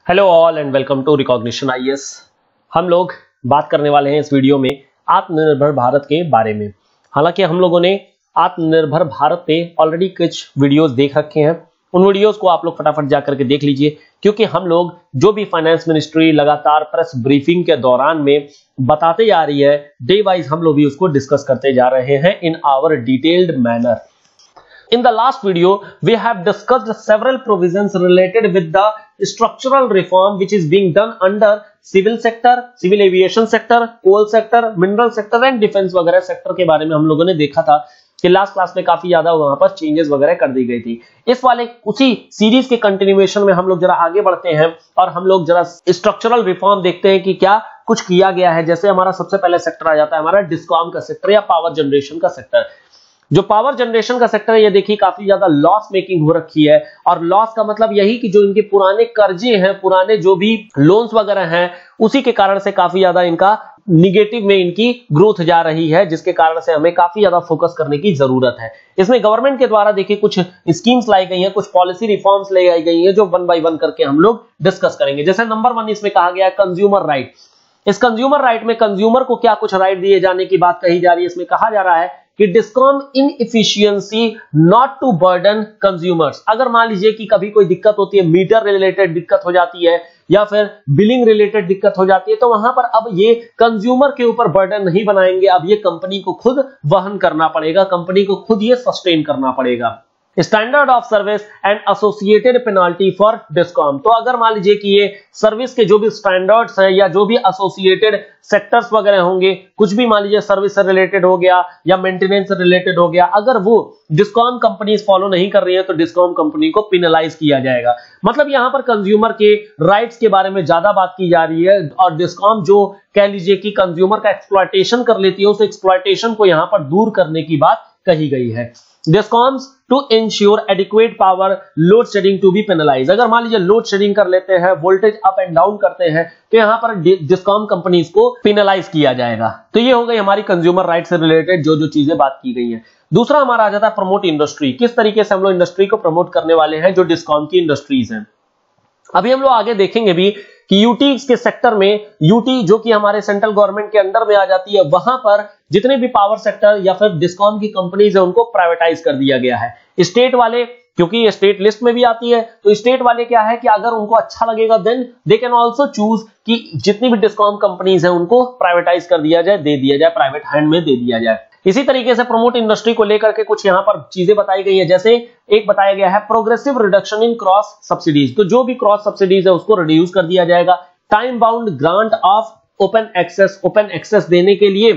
Hello all and welcome to recognition IAS. हम लोग बात करने वाले हैं इस वीडियो में आत्मनिर्भर भारत के बारे में। हालांकि हम लोगों ने आत्मनिर्भर भारत पे ऑलरेडी कुछ वीडियोस देख रखे हैं, उन वीडियोस को आप लोग फटाफट जा करके देख लीजिए, क्योंकि हम लोग जो भी फाइनेंस मिनिस्ट्री लगातार प्रेस ब्रीफिंग के दौरान में बताते जा रही है, डे वाइज हम लोग भी उसको डिस्कस करते जा रहे हैं in our detailed manner. In the last video, we have discussed several provisions related with the structural reform which is being done under civil sector, civil aviation sector, coal sector, mineral sector and defense वगैरह sector के बारे में हम लोगों ने देखा था कि लास्ट क्लास में काफी ज्यादा वहां पर चेंजेस वगैरह कर दी गई थी। इस वाले उसी सीरीज के कंटिन्यूएशन में हम लोग जरा आगे बढ़ते हैं और हम लोग जरा स्ट्रक्चरल रिफॉर्म देखते हैं कि क्या कुछ किया गया है। जैसे हमारा सबसे पहले सेक्टर आ जाता है हमारा डिस्कॉम का सेक्टर या पावर जनरेशन का सेक्टर। जो पावर जनरेशन का सेक्टर है ये देखिए काफी ज्यादा लॉस मेकिंग हो रखी है, और लॉस का मतलब यही कि जो इनके पुराने कर्जे हैं, पुराने जो भी लोन्स वगैरह हैं, उसी के कारण से काफी ज्यादा इनका निगेटिव में इनकी ग्रोथ जा रही है, जिसके कारण से हमें काफी ज्यादा फोकस करने की जरूरत है। इसमें गवर्नमेंट के द्वारा देखिए कुछ स्कीम्स लाई गई हैं, कुछ पॉलिसी रिफॉर्म्स ले आई गई हैं, जो वन बाय वन करके हम लोग डिस्कस करेंगे। जैसे नंबर 1 इसमें कहा गया है कंज्यूमर राइट। इस कंज्यूमर राइट में कंज्यूमर को क्या कुछ राइट दिए जाने की बात कही जा रही है। इसमें कहा जा रहा है कि discom inefficiency not to burden consumers. अगर मान लीजिए कि कभी कोई दिक्कत होती है, मीटर रिलेटेड दिक्कत हो जाती है या फिर बिलिंग रिलेटेड दिक्कत हो जाती है, तो वहां पर अब ये कंज्यूमर के ऊपर बर्डन नहीं बनाएंगे, अब ये कंपनी को खुद वहन करना पड़ेगा, कंपनी को खुद ये सस्टेन करना पड़ेगा। Standard of service and associated penalty for discom. तो अगर मान लीजिए कि ये सर्विस के जो भी स्टैंडर्ड्स हैं या जो भी एसोसिएटेड सेक्टर्स वगैरह होंगे, कुछ भी मान लीजिए सर्विस से रिलेटेड हो गया या मेंटेनेंस से रिलेटेड हो गया, अगर वो डिस्कॉम कंपनीज फॉलो नहीं कर रही है तो डिस्कॉम कंपनी को पेनलाइज किया जाएगा। मतलब यहां पर कंज्यूमर के राइट्स के बारे में ज्यादा बात की जा रही है, और डिस्कॉम जो कह लीजिए कि कंज्यूमर का एक्सप्लॉयटेशन कर लेती है, उस एक्सप्लॉयटेशन को यहां पर दूर करने की बात कही गई है। Discoms to ensure adequate power load shedding to be penalise. अगर मान लीजिए लोड शेडिंग कर लेते हैं, वोल्टेज अप एंड डाउन करते हैं, तो यहां पर डिस्कॉम कंपनीज को पेनलाइज किया जाएगा। तो ये हो गई हमारी कंज्यूमर राइट से रिलेटेड जो जो चीजें बात की गई हैं। दूसरा हमारा आ जाता है प्रमोट इंडस्ट्री। किस तरीके से हम लोग इंडस्ट्री को प्रमोट करने वाले हैं, जो डिस्कॉम की इंडस्ट्रीज हैं। अभी हम लोग आगे देखेंगे भी कि यूटी के सेक्टर में, यूटी जो कि हमारे सेंट्रल गवर्नमेंट के अंडर में आ जाती है, वहां पर जितने भी पावर सेक्टर या फिर डिस्कॉम की कंपनीज है उनको प्राइवेटाइज कर दिया गया है। स्टेट वाले, क्योंकि ये स्टेट लिस्ट में भी आती है, तो स्टेट वाले क्या है कि अगर उनको अच्छा लगेगा then they can also choose कि जितनी भी डिस्कॉम कंपनीज है उनको प्राइवेटाइज कर दिया जाए, दे दिया जाए, प्राइवेट हैंड में दे दिया जाए। इसी तरीके से प्रमोट इंडस्ट्री को लेकर के कुछ यहां पर चीजें बताई गई है। जैसे एक बताया गया है progressive reduction in cross subsidies. तो जो भी क्रॉस सब्सिडीज है उसको रिड्यूस कर दिया जाएगा। Time bound grant of open access देने के लिए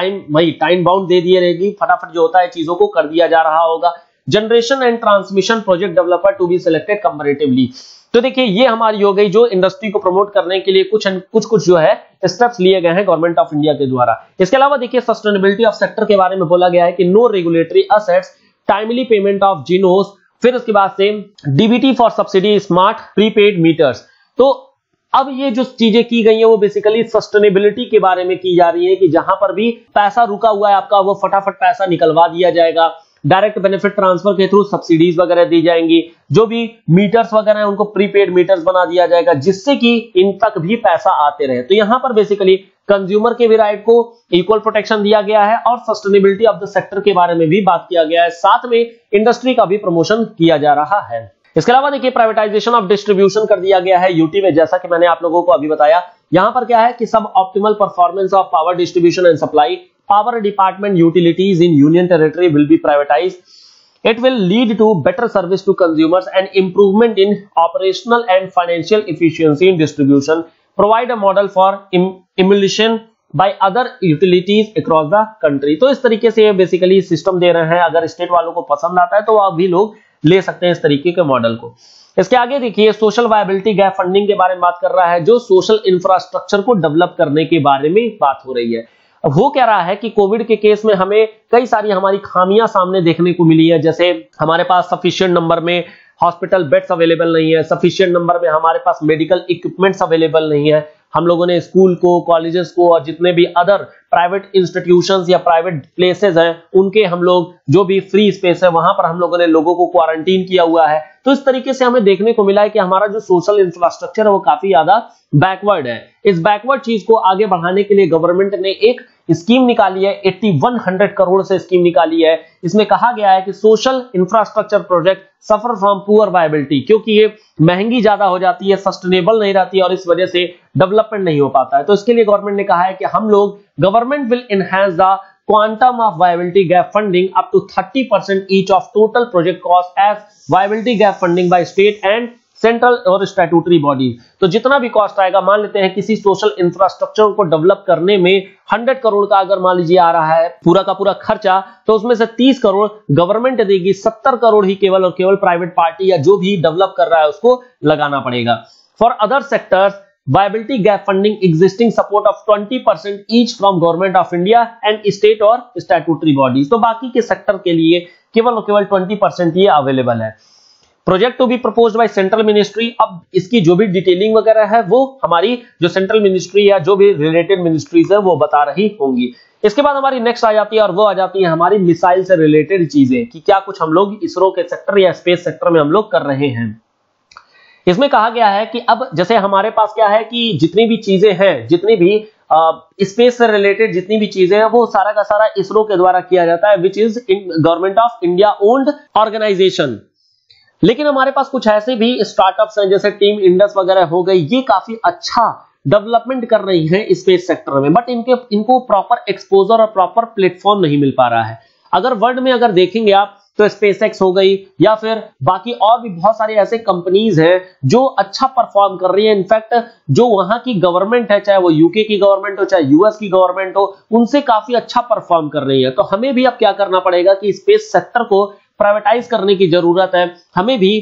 टाइम बाउंड दे दिए रहेगी, फटाफट जो होता है चीजों को कर दिया जा रहा होगा। Generation and transmission project developer to be selected comparatively. तो देखिए ये हमारी हो गई जो इंडस्ट्री को प्रमोट करने के लिए कुछ जो है स्टेप्स लिए गए हैं गवर्नमेंट ऑफ इंडिया के द्वारा। इसके अलावा देखिए सस्टेनेबिलिटी ऑफ सेक्टर के बारे में बोला गया है कि no regulatory assets, timely payment of gencos, फिर उसके बाद से DBT for subsidy smart prepaid meters. तो अब ये जो चीजें की गई हैं वो बेसिकली सस्टेनेबिलिटी के बारे में की जा रही है कि जहां पर भी पैसा रुका हुआ है आपका, वो फटाफट पैसा निकलवा दिया जाएगा। डायरेक्ट बेनिफिट ट्रांसफर के थ्रू सब्सिडीज वगैरह दी जाएंगी। जो भी मीटर्स वगैरह हैं उनको प्रीपेड मीटर्स बना दिया जाएगा, जिससे कि इन तक भी पैसा आते रहे। तो यहां पर बेसिकली कंज्यूमर के भी राइट को इक्वल प्रोटेक्शन दिया गया है और सस्टेनेबिलिटी ऑफ द सेक्टर के बारे में भी बात किया गया है, साथ में इंडस्ट्री का भी प्रमोशन किया जा रहा है। इसके अलावा देखिए प्राइवेटाइजेशन ऑफ डिस्ट्रीब्यूशन कर दिया गया है यूटी में, जैसा कि मैंने आप लोगों को अभी बताया। यहां पर क्या है कि सब optimal performance of power distribution and supply, power department utilities in union territory will be privatized. It will lead to better service to consumers and improvement in operational and financial efficiency in distribution. Provide a model for emulation by other utilities across the country. तो इस तरीके से basically system दे रहे हैं। अगर state वालों को पसंद आता है तो आप भी लोग ले सकते हैं इस तरीके के मॉडल को। इसके आगे देखिए सोशल वायबिलिटी गैप फंडिंग के बारे में बात कर रहा है, जो सोशल इंफ्रास्ट्रक्चर को डेवलप करने के बारे में बात हो रही है। अब हो क्या रहा है कि कोविड के केस में हमें कई सारी हमारी खामियां सामने देखने को मिली है। जैसे हमारे पास सफिशिएंट नंबर में हॉस्पिटल बेड्स अवेलेबल नहीं है, सफिशिएंट नंबर में हमारे पास मेडिकल इक्विपमेंट्स अवेलेबल नहीं है, हम लोगों ने स्कूल को, कॉलेजेस को और जितने भी अदर प्राइवेट इंस्टीट्यूशंस या प्राइवेट प्लेसेस हैं उनके हम लोग जो भी फ्री स्पेस है वहां पर हम लोगों ने लोगों को क्वारंटीन किया हुआ है। तो इस तरीके से हमें देखने को मिला है कि हमारा जो सोशल इंफ्रास्ट्रक्चर है वो काफी ज्यादा बैकवर्ड है। इस बैकवर्ड चीज को आगे बढ़ाने के लिए गवर्नमेंट ने एक स्कीम निकाली है, 8100 करोड़ से स्कीम निकाली है। इसमें कहा गया है कि social infrastructure project suffer from poor viability, क्योंकि ये महंगी ज्यादा हो जाती है, सस्टेनेबल नहीं रहती है और इस वजह से डेवलपमेंट नहीं हो पाता है। तो इसके लिए गवर्नमेंट ने कहा है कि हम लोग government will enhance the quantum of viability gap funding up to 30% each of total project cost as viability gap funding by state and central और स्टैट्यूटरी बॉडी। तो जितना भी कॉस्ट आएगा, मान लेते हैं किसी सोशल इंफ्रास्ट्रक्चर को डेवलप करने में 100 करोड़ का अगर मान लीजिए आ रहा है पूरा का पूरा खर्चा, तो उसमें से 30 करोड़ गवर्नमेंट देगी, 70 करोड़ ही केवल और केवल प्राइवेट पार्टी या जो भी डेवलप कर रहा है उसको लगाना पड़ेगा। For other sectors viability gap funding existing support of 20% each from government of India and state और statutory bodies। तो बाकी के सेक्टर के लिए केवल और केवल 20% ये अवेलेबल है। Project to be proposed by central ministry. अब इसकी जो भी डिटेलिंग वगैरह है वो हमारी जो सेंट्रल मिनिस्ट्री या जो भी रिलेटेड मिनिस्ट्रीज है वो बता रही होंगी। इसके बाद हमारी नेक्स्ट आ जाती है और वो आ जाती है हमारी मिसाइल से रिलेटेड चीजें कि क्या कुछ हम लोग इसरो के सेक्टर या स्पेस सेक्टर में हम लोग कर रहे हैं। इसमें कहा गया है कि अब जैसे हमारे पास क्या है कि जितनी भी चीजें हैं, जितनी भी स्पेस से रिलेटेड जितनी भी चीजें हैं वो सारा का सारा इसरो के द्वारा किया जाता है, which is government of India owned organisation. लेकिन हमारे पास कुछ ऐसे भी स्टार्टअप्स हैं जैसे टीम इंडस वगैरह हो गई, ये काफी अच्छा डेवलपमेंट कर रही हैं स्पेस सेक्टर में, बट इनको प्रॉपर एक्सपोजर और प्रॉपर प्लेटफॉर्म नहीं मिल पा रहा है। अगर वर्ल्ड में अगर देखेंगे आप तो स्पेसएक्स हो गई या फिर बाकी और भी बहुत सारी ऐसे कंपनीज हैं जो अच्छा परफॉर्म कर रही है। इनफैक्ट जो वहां की गवर्नमेंट है, चाहे वो यूके की गवर्नमेंट हो चाहे यूएस की गवर्नमेंट हो, उनसे काफी अच्छा परफॉर्म कर रही है। तो हमें भी अब क्या करना पड़ेगा कि स्पेस सेक्टर को प्राइवेटाइज करने की जरूरत है, हमें भी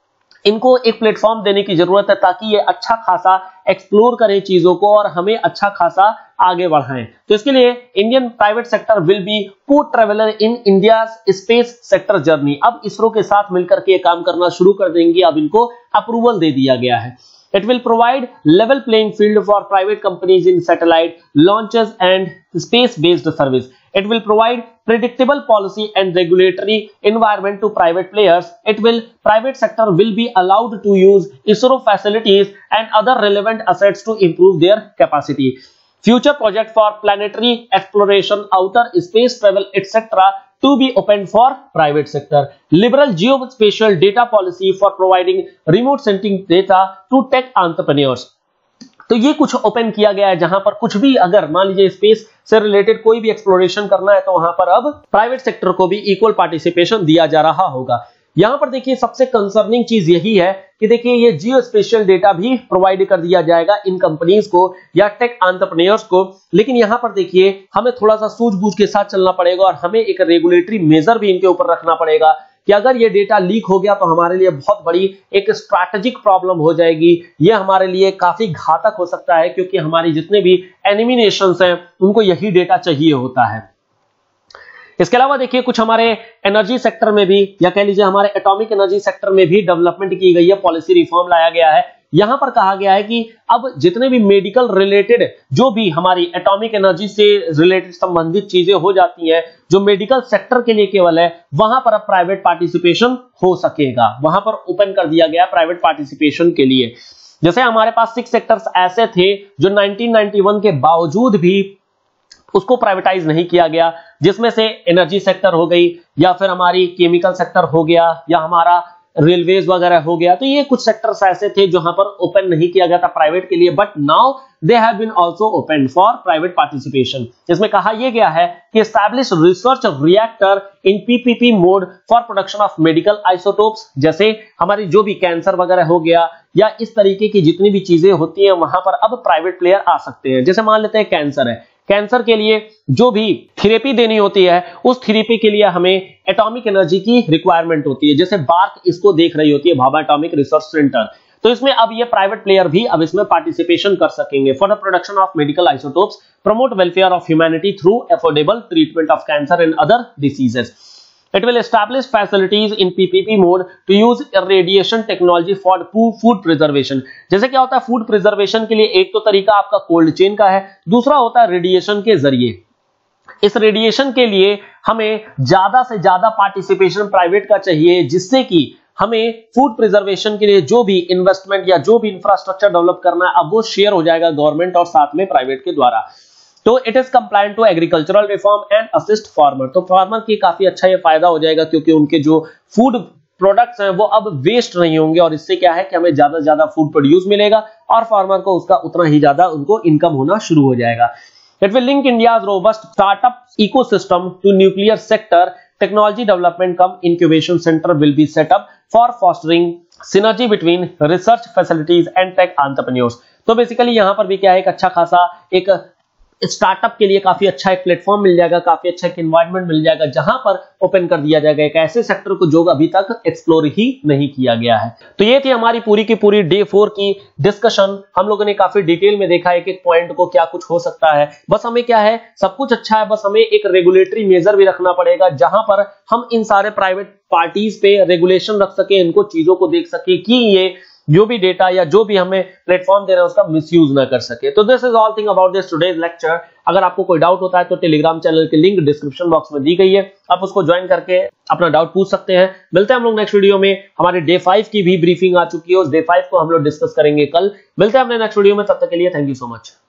इनको एक प्लेटफॉर्म देने की जरूरत है ताकि ये अच्छा खासा एक्सप्लोर करें चीजों को और हमें अच्छा खासा आगे बढ़ाएं। तो इसके लिए Indian private sector will be co traveller in India space sector journey. अब इसरो के साथ मिलकर के काम करना शुरू कर देंगे, अब इनको अप्रूवल दे दिया गया है। It will provide level playing field for private companies in satellite launches and space-based service. It will provide predictable policy and regulatory environment to private players. Private sector will be allowed to use ISRO facilities and other relevant assets to improve their capacity. Future project for planetary exploration, outer space travel, etc. to be open for private sector. Liberal geospatial data policy for providing remote sensing data to tech entrepreneurs. तो ये कुछ open किया गया है जहां पर कुछ भी अगर मान लीजिए स्पेस से रिलेटेड कोई भी एक्सप्लोरेशन करना है तो वहां पर अब प्राइवेट सेक्टर को भी इक्वल पार्टिसिपेशन दिया जा रहा होगा। यहां पर देखिए सबसे कंसर्निंग चीज यही है कि देखिए ये जियो स्पेशियल डेटा भी प्रोवाइड कर दिया जाएगा इन कंपनीज को या टेक एंटरप्रेन्योर्स को। लेकिन यहां पर देखिए हमें थोड़ा सा सूझबूझ के साथ चलना पड़ेगा और हमें एक रेगुलेटरी मेजर भी इनके ऊपर रखना पड़ेगा कि अगर ये डेटा लीक हो गया तो हमारे लिए बहुत बड़ी एक स्ट्रैटेजिक प्रॉब्लम हो जाएगी। ये हमारे लिए काफी घातक हो सकता है क्योंकि हमारी जितने भी एनिमी नेशंस हैं उनको यही डेटा चाहिए होता है। इसके अलावा देखिए कुछ हमारे एनर्जी सेक्टर में भी या कह लीजिए हमारे एटॉमिक एनर्जी सेक्टर में भी डेवलपमेंट की गई है, पॉलिसी रिफॉर्म लाया गया है। यहां पर कहा गया है कि अब जितने भी मेडिकल रिलेटेड जो भी हमारी एटॉमिक एनर्जी से रिलेटेड संबंधित चीजें हो जाती हैं जो मेडिकल सेक्टर के लिए केवल है, वहां पर अब प्राइवेट पार्टिसिपेशन हो सकेगा। वहां पर ओपन कर दिया गया प्राइवेट पार्टिसिपेशन के लिए। जैसे हमारे पास 6 सेक्टर्स ऐसे थे जो 1991 के बावजूद भी उसको प्राइवेटाइज नहीं किया गया, जिसमें से एनर्जी सेक्टर हो गई या फिर हमारी केमिकल सेक्टर हो गया या हमारा रेलवेज वगैरह हो गया। तो ये कुछ सेक्टर्स ऐसे थे जहां पर ओपन नहीं किया गया था प्राइवेट के लिए, but now they have been also open for private participation. इसमें कहा यह गया है कि establish research reactor in PPP mode for production of medical isotopes. जैसे हमारी जो भी कैंसर वगैरह हो गया या इस तरीके की जितनी भी चीजें होती हैं वहां पर अब प्राइवेट प्लेयर आ सकते हैं। जैसे मान लेते हैं कैंसर है, कैंसर के लिए जो भी थेरेपी देनी होती है उस थेरेपी के लिए हमें एटॉमिक एनर्जी की रिक्वायरमेंट होती है। जैसे बार्क इसको देख रही होती है, भाभा एटॉमिक रिसर्च सेंटर। तो इसमें अब ये प्राइवेट प्लेयर भी अब इसमें पार्टिसिपेशन कर सकेंगे। For the production of medical isotopes, promote welfare of humanity through affordable treatment of cancer and other diseases. It will establish facilities in PPP mode to use irradiation technology for food preservation. जैसे क्या होता है food preservation के लिए एक तो तरीका आपका कोल्ड चेन का है, दूसरा होता है रेडिएशन के जरिए। इस रेडिएशन के लिए हमें ज्यादा से ज्यादा पार्टिसिपेशन प्राइवेट का चाहिए, जिससे कि हमें फूड प्रिजर्वेशन के लिए जो भी इन्वेस्टमेंट या जो भी इंफ्रास्ट्रक्चर डेवलप करना है अब वो शेयर हो जाएगा गवर्नमेंट और साथ में प्राइवेट के द्वारा। तो it is compliant to agricultural reform and assist farmer. तो फार्मर की काफी अच्छा ये फायदा हो जाएगा क्योंकि उनके जो फूड प्रोडक्ट्स हैं वो अब वेस्ट नहीं होंगे और इससे क्या है कि हमें ज्यादा से ज्यादा फूड प्रोड्यूस मिलेगा और फार्मर को उसका उतना ही ज्यादा उनको इनकम होना शुरू हो जाएगा। It will link India's robust startup ecosystem to nuclear sector. Technology development cum incubation centre will be set up for fostering synergy between research facilities and tech entrepreneurs. तो बेसिकली यहां पर भी क्या है एक अच्छा खासा एक स्टार्टअप के लिए काफी अच्छा एक प्लेटफॉर्म मिल जाएगा, काफी अच्छा एक एनवायरनमेंट मिल जाएगा जहां पर ओपन कर दिया जाएगा एक ऐसे सेक्टर को जो अभी तक एक्सप्लोर ही नहीं किया गया है। तो ये थी हमारी पूरी की पूरी डे 4 की डिस्कशन। हम लोगों ने काफी डिटेल में देखा एक एक पॉइंट को क्या कुछ हो सकता है। बस हमें क्या है सब कुछ अच्छा है, बस हमें एक रेगुलेटरी मेजर भी रखना पड़ेगा जहां पर हम इन सारे प्राइवेट पार्टीज पे रेगुलेशन रख सके, इनको चीजों को देख सके कि ये जो भी डेटा या जो भी हमें प्लेटफॉर्म दे रहे हैं उसका मिसयूज ना कर सके। तो this is all thing about this today's lecture. अगर आपको कोई डाउट होता है तो टेलीग्राम चैनल की लिंक डिस्क्रिप्शन बॉक्स में दी गई है, आप उसको ज्वाइन करके अपना डाउट पूछ सकते हैं। मिलते हैं हम लोग नेक्स्ट वीडियो में। हमारे डे 5 की भी ब्रीफिंग आ चुकी है, उस डे 5 को हम लोग डिस्कस करेंगे कल। मिलते हैं अपने नेक्स्ट वीडियो में, तब तक के लिए थैंक यू सो मच।